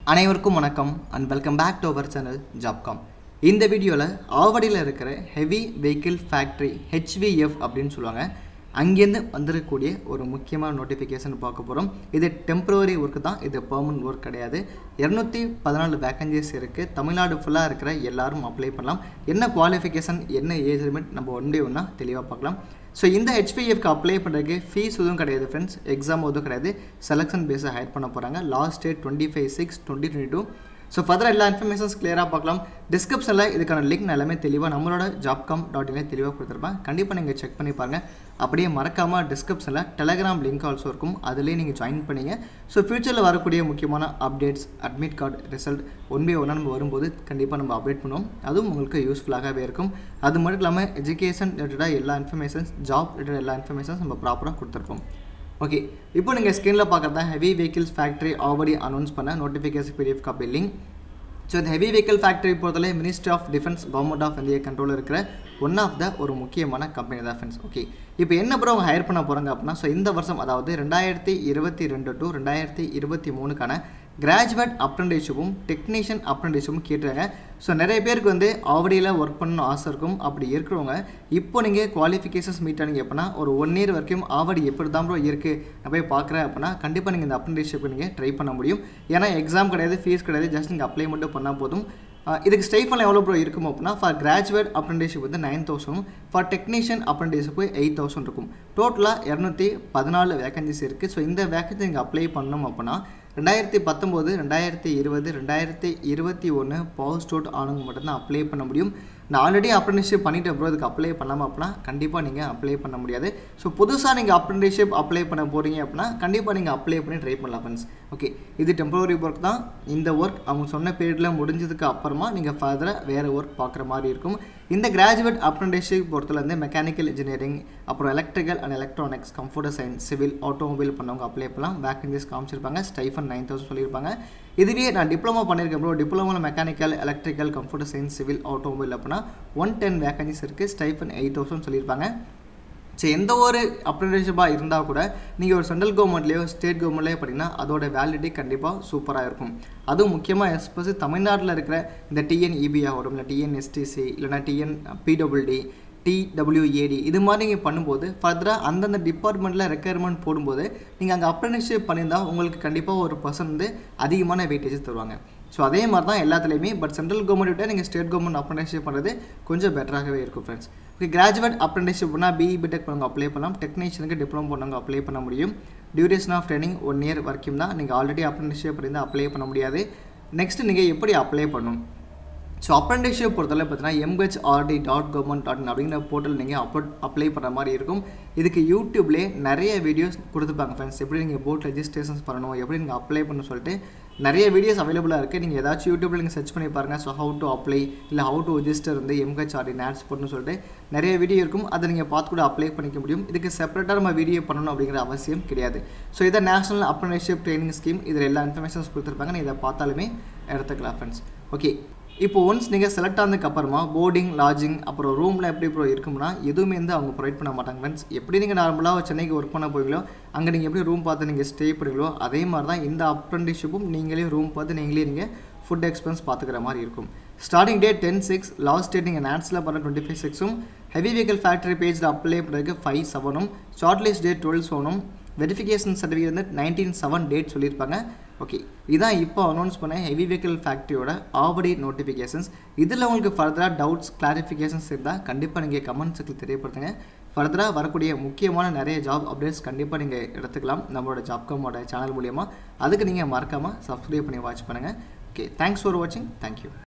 அனைவருக்கும் வணக்கம் and welcome back to our channel Jobcom. இந்த வீடியோவில் ஆவடியில் இருக்கிற ஹெவி வெஹிக்கிள் ஃபேக்ட்ரி HVF அப்படின்னு சொல்லுவாங்க. அங்கேருந்து வந்திருக்கக்கூடிய ஒரு முக்கியமான நோட்டிஃபிகேஷன் பார்க்க போகிறோம். இது டெம்பரவரி ஒர்க்கு தான், இது பெர்மனன்ட் ஒர்க் கிடையாது. 214 வேக்கன்சிஸ் இருக்குது. தமிழ்நாடு ஃபுல்லாக இருக்கிற எல்லாரும் அப்ளை பண்ணலாம். என்ன குவாலிஃபிகேஷன், என்ன ஏஜ் லிமிட், நம்ம ஒன் பை ஒன்றா தெளிவாக பார்க்கலாம். ஸோ இந்த HVFக்கு அப்ளை பண்ணுறதுக்கு ஃபீஸ் எதுவும் கிடையாது ஃப்ரெண்ட்ஸ், எக்ஸாம் எதுவும் கிடையாது. செலெக்ஷன் பேஸை ஹையர் பண்ண போகிறாங்க. Last date 25/6/2022. ஸோ ஃபர்தர் எல்லா இன்ஃபர்மேஷன்ஸ் கிளியராக பார்க்கலாம். டிஸ்கிரிப்ஷனில் இதுக்கான லிங்க் நான் எல்லாமே தெளிவாக நம்மளோட jobcom.in தெளிவாக கொடுத்துருப்பேன். கண்டிப்பாக நீங்கள் செக் பண்ணி பாருங்கள். அப்படியே மறக்காமல் டிஸ்கிரிப்ஷனில் டெலகிராம் லிங்க் ஆல்சோ இருக்கும், அதுலேயே நீங்கள் ஜாயின் பண்ணிங்க. ஸோ ஃப்யூச்சரில் வரக்கூடிய முக்கியமான updates, admit card result one by ஒன்னாக நம்ம வரும்போது கண்டிப்பாக நம்ம அப்டேட் பண்ணுவோம். அதுவும் உங்களுக்கு யூஸ்ஃபுல்லாகவே இருக்கும். அது மட்டும் இல்லாமல் எஜுகேஷன் ரிலேட்டடாக எல்லா இன்ஃபர்மேஷன்ஸ், ஜாப் ரிலேட்டட் எல்லா இன்ஃபர்மேஷன்ஸ் நம்ம ப்ராப்பராக கொடுத்துருப்போம். ஓகே, இப்போ நீங்கள் ஸ்க்ரீனில் பார்க்குறது தான் heavy vehicles factory already announce பண்ண notification PDF copy link. So இந்த ஹெவி வெஹிக்கிள் ஃபேக்ட்ரி பொறுத்தவரை ministry of defence, government of India கண்ட்ரோலில் இருக்கிற ஒன் ஆஃப் த ஒரு முக்கியமான கம்பெனி தான் ஃப்ரெண்ட்ஸ். ஓகே, இப்போ என்ன ப்ரோ அவங்க ஹையர் பண்ண போகிறாங்க அப்படின்னா, ஸோ இந்த வருஷம் அதாவது 2022 to 2023க்கான கிராஜுவேட் அப்ரெண்டிஸ்ஷிப்பும் டெக்னீஷியன் அப்ரெண்டிஸ்ஷிப்பும் கேட்டுறாங்க. ஸோ நிறைய பேருக்கு வந்து ஆவடியில் ஒர்க் பண்ணணும் ஆசை இருக்கும். அப்படி இருக்கிறவங்க இப்போ நீங்கள் குவாலிஃபிகேஷன்ஸ் மீட் ஆனீங்க அப்படின்னா ஒரு 1 year வரைக்கும் ஆவடி எப்படி தான் ப்ரோ இருக்குது நான் போய் பார்க்குறேன் அப்படின்னா கண்டிப்பாக நீங்கள் இந்த அப்ரெண்டிஸ்ஷிப்பை நீங்கள் ட்ரை பண்ண முடியும். ஏன்னா எக்ஸாம் கிடையாது, ஃபீஸ் கிடையாது, ஜஸ்ட் நீங்கள் அப்ளை மட்டும் பண்ணால் போதும். இதுக்கு ஸ்டைஃபன் எவ்வளோ ப்ரோ இருக்கும் அப்படின்னா, ஃபார் கிராஜுவேட் அப்ரெண்டிஸ்ஷிப் வந்து 9,000, ஃபார் டெக்னீஷியன் அப்ரெண்டிஸ்ஷிப்பு 8,000 இருக்கும். டோட்டலாக 214 வேகன்சிஸ் இருக்குது. ஸோ இந்த வேகன்சி நீங்கள் அப்ளை பண்ணணும் அப்படின்னா 2019, 2020, 2021 பாஸ் அவுட் ஆனவங்க மட்டும்தான் அப்ளை பண்ண முடியும். நான் ஆல்ரெடி அப்ரெண்டிஸ்ஷிப் பண்ணிவிட்டு ப்ரோ இதுக்கு அப்ளை பண்ணாமல் அப்படின்னா கண்டிப்பாக நீங்கள் அப்ளை பண்ண முடியாது. ஸோ புதுசாக நீங்கள் அப்ரெண்டிஸ்ஷிப் அப்ளை பண்ண போகிறீங்க அப்படின்னா கண்டிப்பாக நீங்கள் அப்ளை பண்ணி ட்ரை பண்ணலாம் ஃப்ரெண்ட்ஸ். ஓகே, இது டெம்பரரி ஒர்க் தான். இந்த ஒர்க் அவங்க சொன்ன பீரியடில் முடிஞ்சதுக்கு அப்புறமா நீங்கள் ஃபர்தராக வேறு ஒர்க் பார்க்குற மாதிரி இருக்கும். இந்த கிராஜுவேட் அப்ரெண்டிஸ்ஷிப் பொறுத்தவரை மெக்கானிக்கல் இன்ஜினியரிங், அப்புறம் electrical and electronics, computer science, civil, automobile பண்ணவங்க அப்ளை பண்ணலாம். வேக்கன்சிஸ் காமிச்சிருப்பாங்க. ஸ்டைஃபன் 9,000 சொல்லியிருப்பாங்க. இதுவே நான் டிப்ளமோ பண்ணியிருக்கேன் ப்ரோ, டிப்ளமோவில் mechanical, electrical, computer science, civil, automobile அப்படின்னா 110 வேக்கன்சிஸ் இருக்குது. ஸ்டைஃபன் 8,000 சொல்லியிருப்பாங்க. ஸோ எந்த ஒரு அப்ரெண்டிஸ்ஷிப்பாக இருந்தால் கூட நீங்கள் ஒரு சென்ட்ரல் கவர்மெண்ட்லேயோ ஸ்டேட் கவர்மெண்ட்லேயோ படிங்கன்னா அதோட வேலிடிட்டி கண்டிப்பாக சூப்பராக இருக்கும். அதுவும் முக்கியமாக எஸ்பெஷலி தமிழ்நாட்டில் இருக்கிற இந்த TNEB ஆகட்டும், இல்லை TNSTC, இல்லைனா TNPWD, TWAD இது மாதிரி நீங்கள் பண்ணும்போது ஃபர்தராக அந்தந்த டிபார்ட்மெண்ட்டில் ரெக்குயர்மெண்ட் போடும்போது நீங்கள் அங்கே அப்ரெண்டிஸ்ஷிப் பண்ணியிருந்தால் உங்களுக்கு கண்டிப்பாக ஒரு பர்சன்ட் வந்து அதிகமான வெயிட்டேஜ் தருவாங்க. ஸோ அதே மாதிரி தான் எல்லாத்துலேயுமே. பட் சென்ட்ரல் கவர்மெண்ட் விட நீங்கள் ஸ்டேட் கவர்மெண்ட் அப்ரெண்டிஸ்ஷிப் பண்ணுறது கொஞ்சம் பெட்டராகவே இருக்கும் ஃப்ரெண்ட்ஸ். ஓகே, கிராஜுவேட் அப்ரெண்டிஸ்ஷிப்னா BE BTech பண்ணவங்க அப்ளை பண்ணலாம். டெக்னீஷியனுக்கு டிப்ளமோ பண்ணவங்க அப்ளை பண்ண முடியும். டியூரேஷன் ஆஃப் ட்ரைனிங் 1 year வரைக்கும் தான். நீங்கள் ஆல்ரெடி அப்ரெண்டிஸ்ஷிப் இருந்தால் அப்ளை பண்ண முடியாது. நெக்ஸ்ட்டு நீங்கள் எப்படி அப்ளை பண்ணணும்? ஸோ அப்ரெண்டிஸ்ஷிப் பொறுத்தவரை பார்த்தீங்கன்னா mhrd.government.in அப்படிங்கிற போர்ட்டல் நீங்கள் அப்ளை பண்ணுற மாதிரி இருக்கும். இதுக்கு யூடியூப்லேயே நிறைய வீடியோஸ் கொடுத்துருப்பாங்க ஃப்ரெண்ட்ஸ். எப்படி நீங்கள் போர்ட் ரெஜிஸ்ட்ரேஷன்ஸ் பண்ணணும், எப்படி நீங்கள் அப்ளை பண்ணணும் சொல்லிட்டு நிறைய வீடியோஸ் அவைலபிளாக இருக்குது. நீங்கள் ஏதாச்சும் யூடியூப்பில் நீங்கள் சர்ச் பண்ணி பாருங்கள். ஸோ ஹவு டு அப்ளை, இல்லை ஹவு டு ரெஜிஸ்டர் வந்து mhrd ஆட்ஸ் போடணும்னு சொல்லிட்டு நிறைய வீடியோ இருக்கும். அதை நீங்கள் பார்த்து கூட அப்ளை பண்ணிக்க முடியும். இதுக்கு செப்பரேட்டாக நம்ம வீடியோ பண்ணணும் அப்படிங்கிற அவசியம் கிடையாது. ஸோ இதை நேஷனல் அப்ரெண்டிஸ்ஷிப் ட்ரைனிங் ஸ்கீம், இதில் எல்லா இன்ஃபர்மேஷன்ஸ் கொடுத்துருப்பாங்க. நீங்கள் இதை பார்த்தாலுமே எடுத்துக்கலாம் ஃப்ரெண்ட்ஸ். ஓகே, இப்போ ஒன்ஸ் நீங்கள் செலக்ட் ஆனதுக்கு அப்புறமா போர்டிங், லாட்ஜிங், அப்புறம் ரூமில் எப்படி ப்ரோ இருக்கும்னா எதுவுமே வந்து அவங்க ப்ரொவைட் பண்ண மாட்டாங்க ஃப்ரெண்ட்ஸ். எப்படி நீங்கள் நார்மலாக சென்னைக்கு ஒர்க் பண்ண போவீங்களோ அங்கே நீங்கள் எப்படி ரூம் பார்த்து நீங்கள் ஸ்டே பண்ணுவீங்களோ அதே மாதிரி தான் இந்த அப்ரெண்டிஸ்ஷிப்பும் நீங்களே ரூம் பார்த்து நீங்கள் ஃபுட் எக்ஸ்பென்ஸ் பார்த்துக்கிற மாதிரி இருக்கும். ஸ்டார்டிங் டேட் 10/6, லாஸ்ட் டேட் நீங்கள் நாட்ஸில் பண்ண 25/6, ஹெவி வெஹிக்கிள் ஃபேக்ட்ரி பேஜில் அப்ளை பண்ணுறதுக்கு 5/7, short list date 12/7, verification certificate வந்து 19/7 டேட் சொல்லியிருப்பாங்க. ஓகே, இதான் இப்போ அனௌன்ஸ் பண்ண ஹெவி வெஹிக்கிள் ஃபேக்ட்ரியோட ஆவடி நோட்டிஃபிகேஷன்ஸ். இதில் உங்களுக்கு ஃபர்தராக டவுட்ஸ், கிளாரிஃபிகேஷன்ஸ் இருந்தால் கண்டிப்பாக நீங்கள் கமெண்ட்ஸுக்கு தெரியப்படுத்துங்க. ஃபர்தராக வரக்கூடிய முக்கியமான நிறைய ஜாப் அப்டேட்ஸ் கண்டிப்பாக நீங்கள் எடுத்துக்கலாம் நம்மளோட ஜாப்காமோட சேனல் மூலியமாக. அதுக்கு நீங்கள் மறக்காமல் சப்ஸ்கிரைப் பண்ணி வாட்ச் பண்ணுங்கள். ஓகே, தேங்க்ஸ் ஃபார் வாட்சிங். தேங்க்யூ.